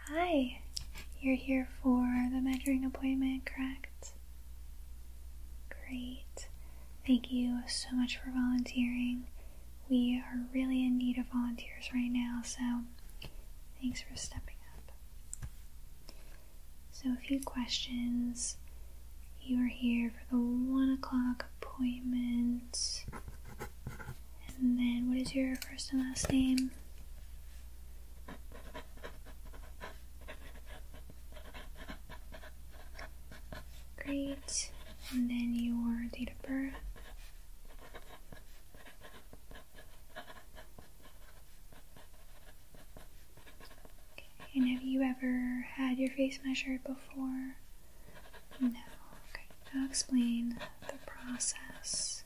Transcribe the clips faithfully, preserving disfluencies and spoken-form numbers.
Hi, you're here for the measuring appointment, correct? Great. Thank you so much for volunteering. We are really in need of volunteers right now, so thanks for stepping up. So a few questions. You are here for the one o'clock appointment. And then what is your first and last name? Great. And then your date of birth. Okay. And have you ever had your face measured before? No. Okay. I'll explain the process.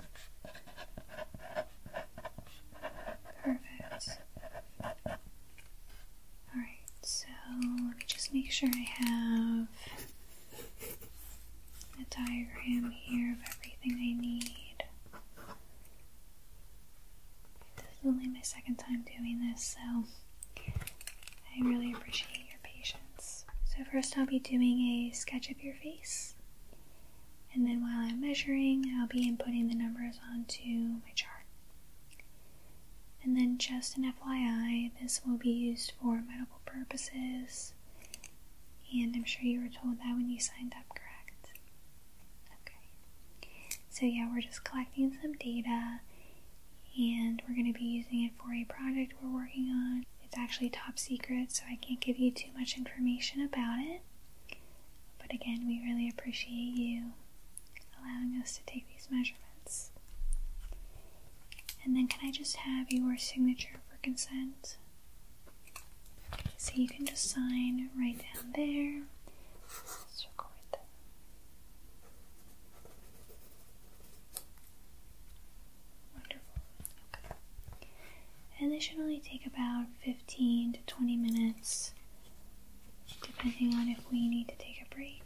Perfect. Alright, so let me just make sure I have a diagram here of everything I need. This is only my second time doing this, so I really appreciate your patience. So first I'll be doing a sketch of your face, and then while I'm measuring, I'll be inputting the numbers onto my chart. And then just an F Y I, this will be used for medical purposes, and I'm sure you were told that when you signed up, correct? Okay. So yeah, we're just collecting some data, and we're going to be using it for a project we're working on. It's actually top secret, so I can't give you too much information about it. But again, we really appreciate you allowing us to take these measurements. And then can I just have your signature for consent? Okay, so you can just sign right down there. Circle right there. Wonderful. Okay. And this should only take about fifteen to twenty minutes, depending on if we need to take a break.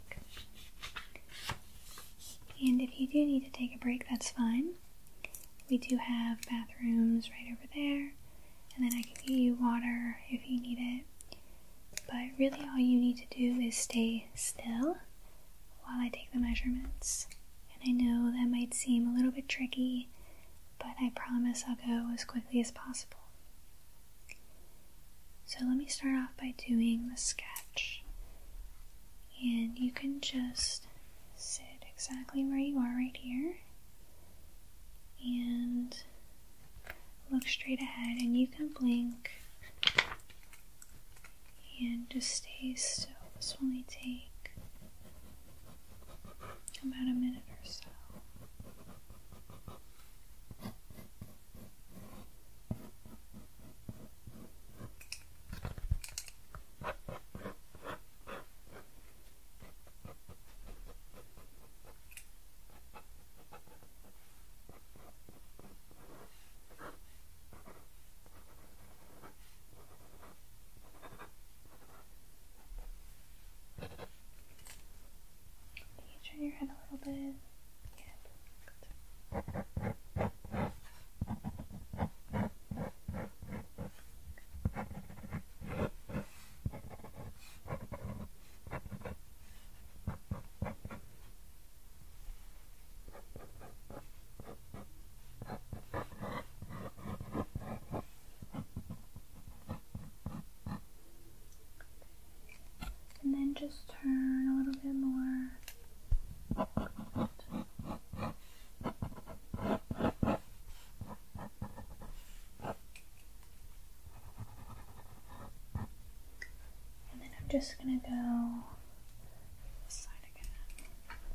And if you do need to take a break, that's fine. We do have bathrooms right over there, and then I can give you water if you need it. But really all you need to do is stay still while I take the measurements. And I know that might seem a little bit tricky, but I promise I'll go as quickly as possible. So let me start off by doing the sketch. And you can just sit exactly where you are right here. And look straight ahead, and you can blink and just stay still. This will only take about a minute or so. Turn your head a little bit. Yeah. And then just turn a little bit more. Just gonna go this side again.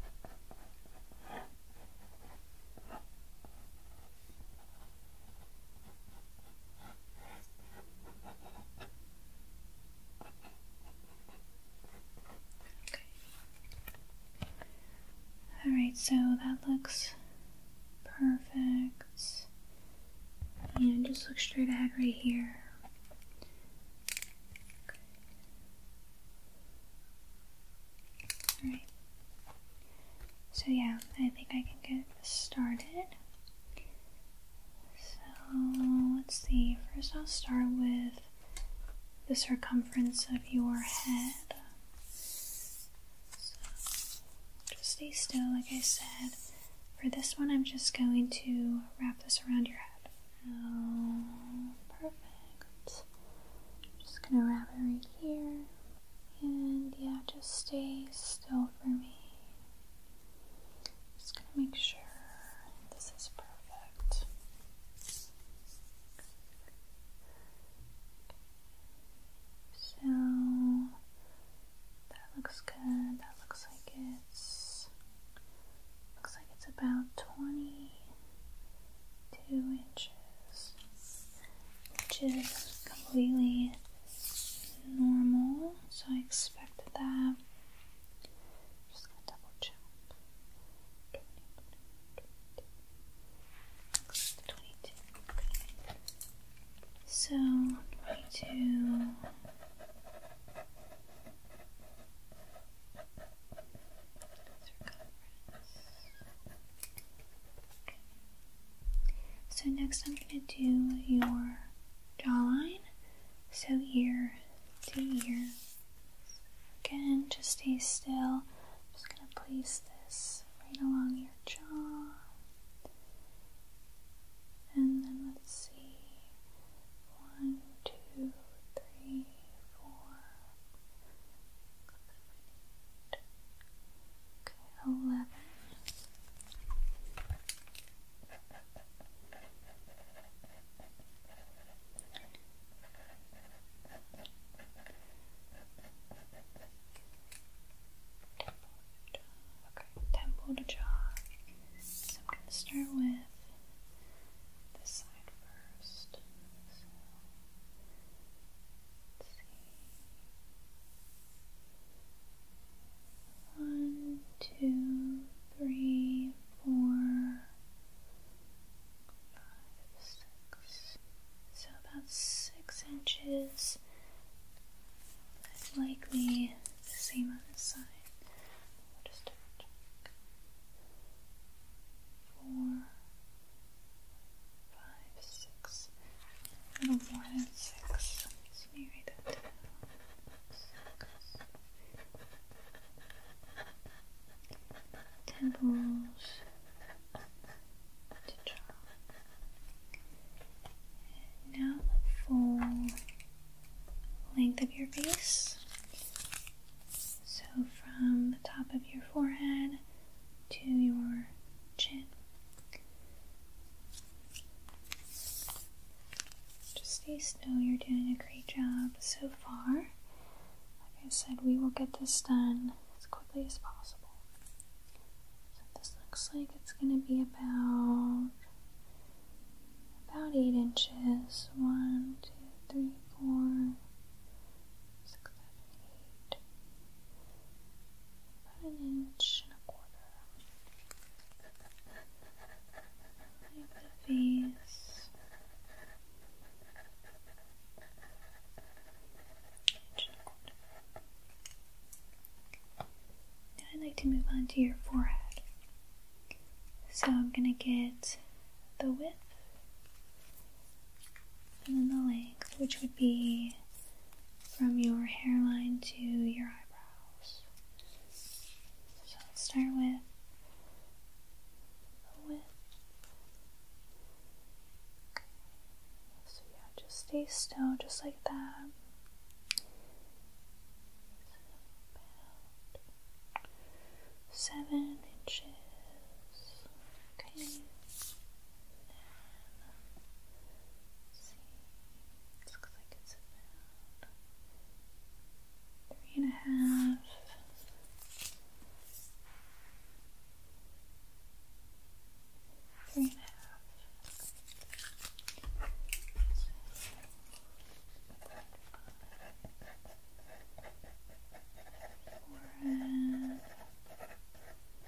Okay. Alright, so that looks perfect. And just look straight ahead right here. Alright, so yeah, I think I can get this started. So let's see, first I'll start with the circumference of your head. So just stay still, like I said. For this one, I'm just going to wrap this around your head. Oh, perfect. Just gonna wrap it right here. And yeah, just stay still for me. Just gonna make sure this is perfect. So that looks good. That looks like it's looks like it's about twenty-two inches, which is completely normal. So I expected that. Just gonna double check. twenty-two. So twenty-two. So next I'm going to do your jawline, so ear to ear. Again, just stay still. I'm just going to place this right along your jaw. And then let's see, one, two, three, four, okay, eleven. Temple to jaw. So I'm going to start with this side first. So, let's see. One, two, three, four, five, six. So about six inches. Likely the same on this side. We'll just double check. Four, five, six. A little more than six. So let me write that down. Six. Temples to jaw. And now the full length of your face. So from the top of your forehead to your chin. Just stay still, you're doing a great job so far. Like I said, we will get this done as quickly as possible. So this looks like it's going to be about about eight inches. One, two, three, four, six, seven, eight. About an inch and a quarter. Like the face. Inch and a quarter. Now I'd like to move on to your forehead. So I'm gonna get the width and then the length, which would be from your hairline to your eyebrows. So let's start with the width. Okay. So yeah, just stay still, just like that. About seven inches. Okay. And then, let's see. It looks like it's about three and a half. Three and a half. Forehead.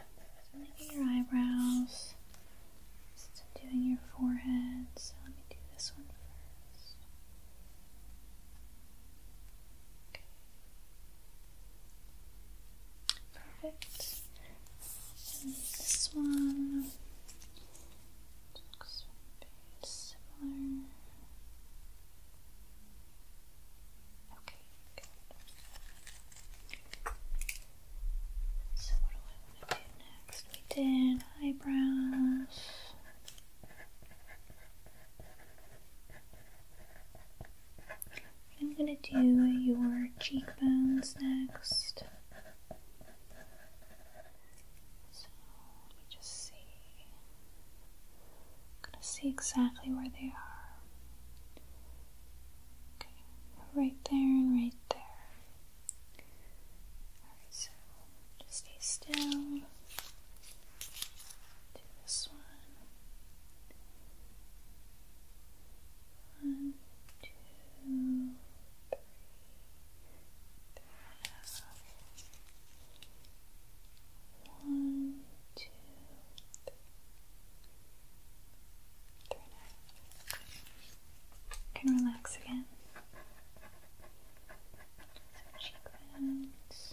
do your cheekbones next. So let me just see. I'm gonna see exactly where they are. Okay, right there and right there. Alright, so just stay still. Do this one. One, two, three, one, two, three, three and a half. Can relax again. So cheekbones,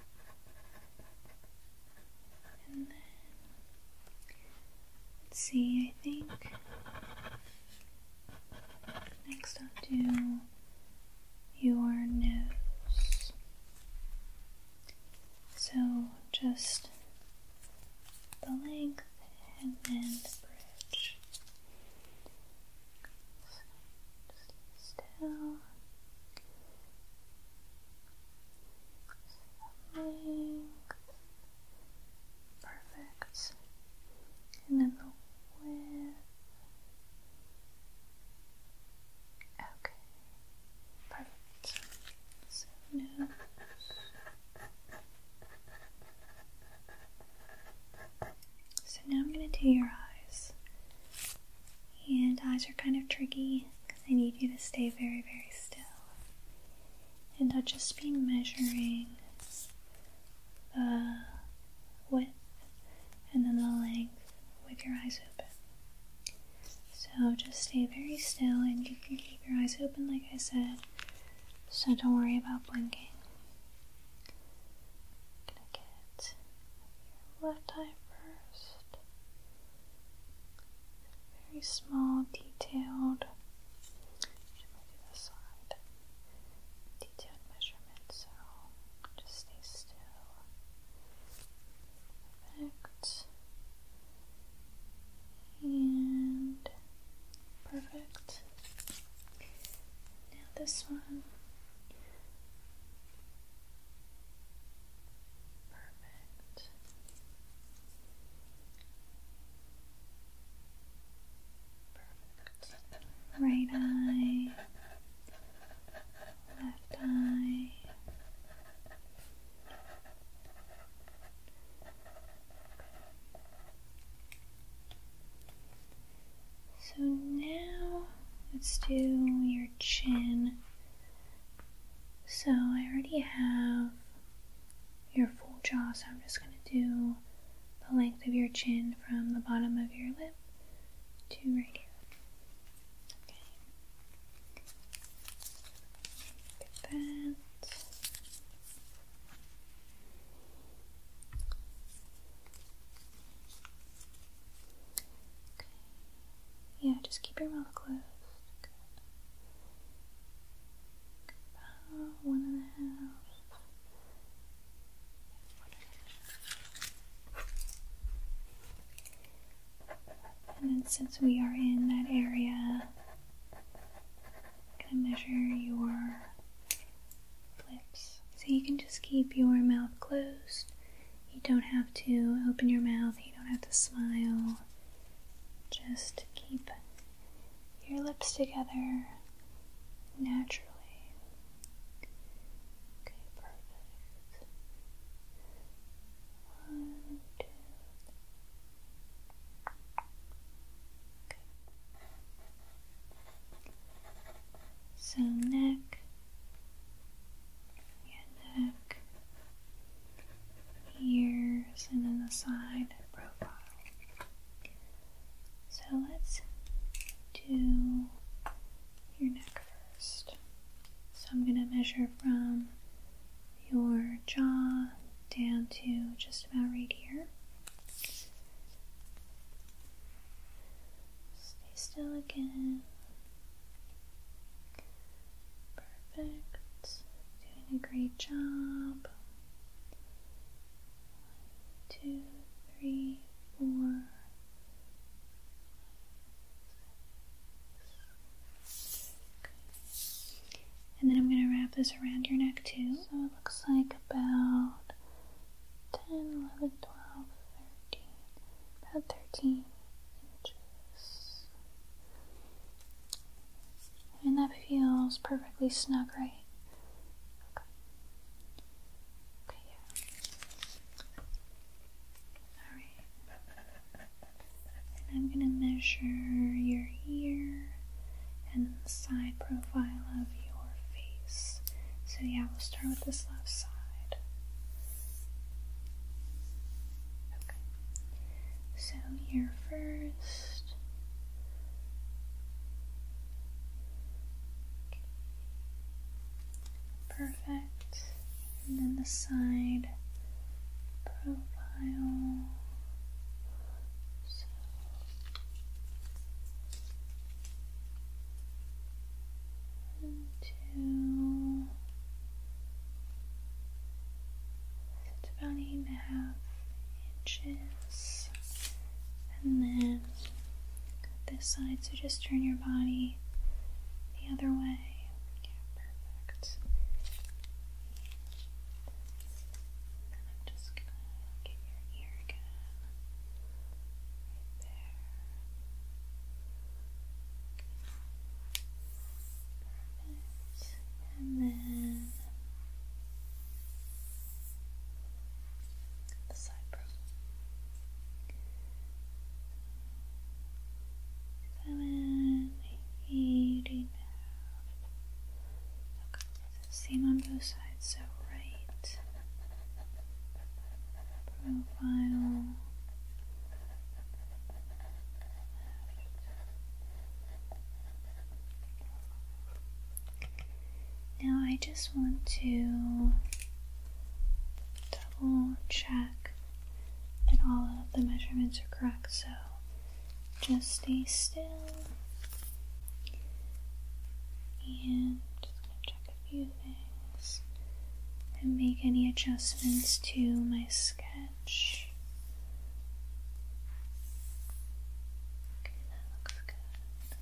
and then let's see. I think next I'll do your nose. So just the length and then the bridge. So just still. Length. Perfect. And then the width. Okay. Perfect. So nose. So now I'm going to do your eyes. And eyes are kind of tricky because I need you to stay very, very still. And I'll just be measuring the width and then the length with your eyes open. So just stay very still and you can keep your eyes open like I said. So don't worry about blinking. I'm gonna get your left eye first. Very small, detailed. Should maybe this side. Detailed measurement. So just stay still. Perfect. And perfect. Now this one. Perfect. Perfect. Right eye. Left eye. So now let's do your chin. So I already have your full jaw, so I'm just going to do the length of your chin from the bottom of your lip to right here. Okay. Get that. Yeah, just keep your mouth closed. Good. About one and a half. And then since we are in that area, I'm gonna measure your lips. So you can just keep your mouth closed. You don't have to open your mouth. You don't have to smile. Just keep your lips together naturally. Okay, perfect. One, two. Okay. So neck, your neck, ears, and then the side profile. So let's do your neck first. So I'm going to measure from your jaw down to just about right here. Stay still again. Perfect. Doing a great job. One, two, three, four. And then I'm going to this around your neck too. So it looks like about ten, eleven, twelve, thirteen, about thirteen inches. And that feels perfectly snug, right? Okay. Okay, yeah. Alright. And I'm gonna measure your ear and then the side profile of your face. So yeah, we'll start with this left side. Okay. So ear first. Okay. Perfect. And then the side profile. So one, two. It's about eight and a half inches. And then this side, so just turn your body the other way. Yeah, perfect. And then I'm just gonna get your ear again. Right there. Perfect. And then the side profile. Seven, eight, eight and a half. Okay, same on both sides. So right profile, left. Now I just want to double check that all of the measurements are correct. So just stay still, and just gonna check a few things and make any adjustments to my sketch. Okay, that looks good.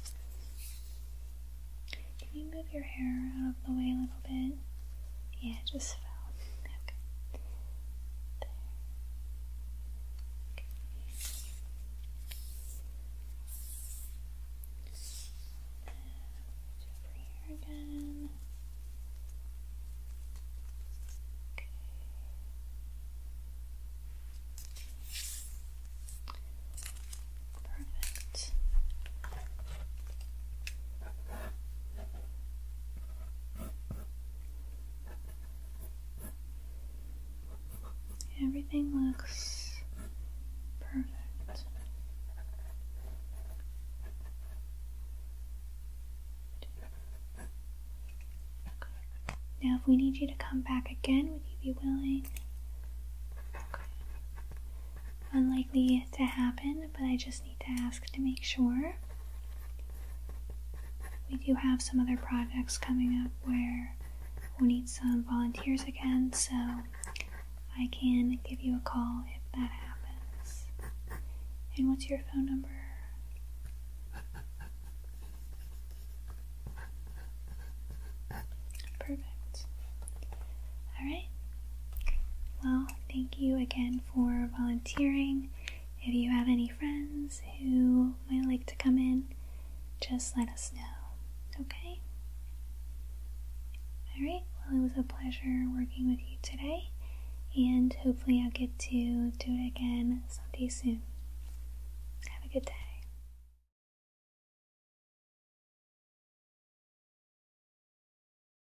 Can you move your hair out of the way a little bit? Yeah, it just fell. Okay. There. Okay. Over here again. Okay. Perfect. Everything looks perfect. Now, if we need you to come back again, would you be willing? Okay. Unlikely to happen, but I just need to ask to make sure. We do have some other projects coming up where we'll need some volunteers again, so I can give you a call if that happens. And what's your phone number? Perfect. Alright. Well, thank you again for volunteering. If you have any friends who might like to come in, just let us know. Okay? Alright, well, it was a pleasure working with you today, and hopefully I'll get to do it again someday soon. Have a good day.